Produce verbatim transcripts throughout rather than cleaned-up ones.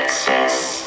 Exzess.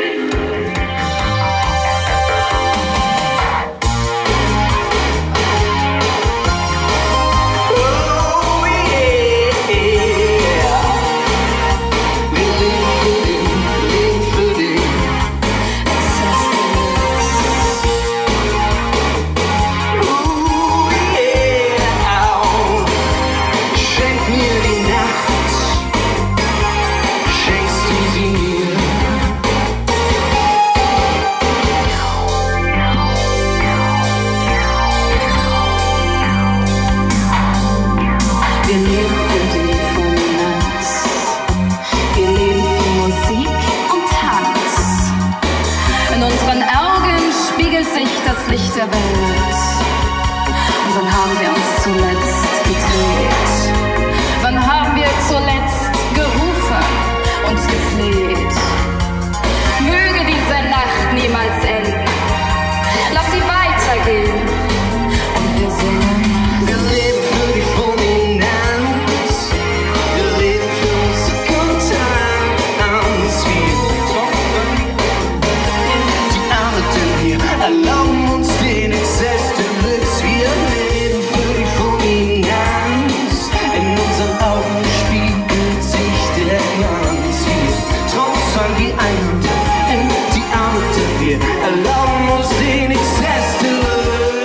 Das Licht der Welt. Und wann haben wir uns zuletzt gedreht? Wann haben wir zuletzt gerufen und gefleht? Möge diese Nacht niemals enden. Lass sie weitergehen. Und wir singen. Wir leben für die Prominenz. Wir leben für Musik und Tanz. Wir tropfen in die Arme, denn wir erlauben uns den Exzess Deluxe. Wir leben für die Prominenz. In unseren Augen spiegelt sich der Glanz. Wir tropfen wie ein in die Arme, denn wir erlauben uns den Exzess Deluxe.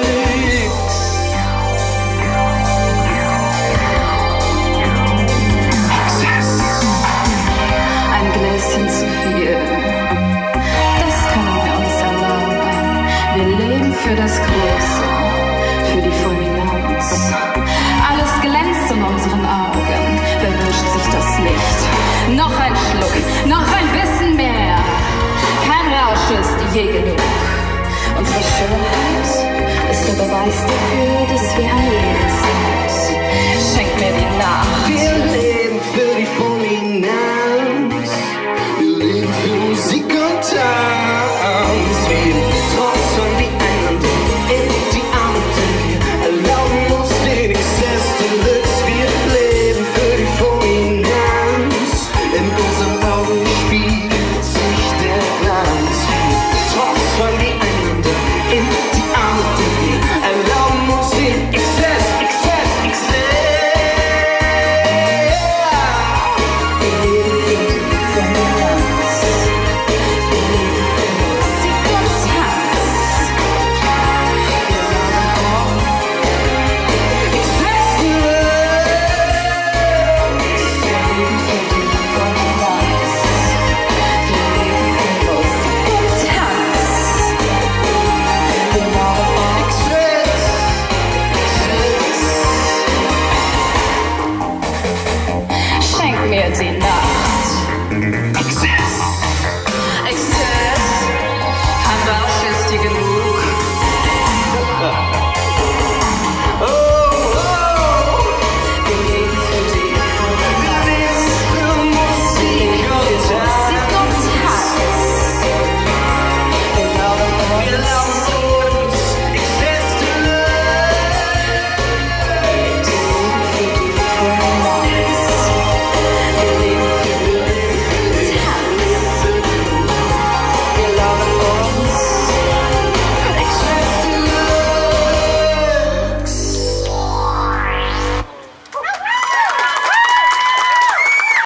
Ein Gläschen zu viel, das können wir uns erlauben. Wir leben für das Große, für die Fulminanz. Alles glänzt in unseren Augen, wer wünscht sich das Licht? Noch ein Schluck, noch ein bisschen mehr. Kein Rausch ist je genug. Unsere Schönheit ist der Beweis dafür,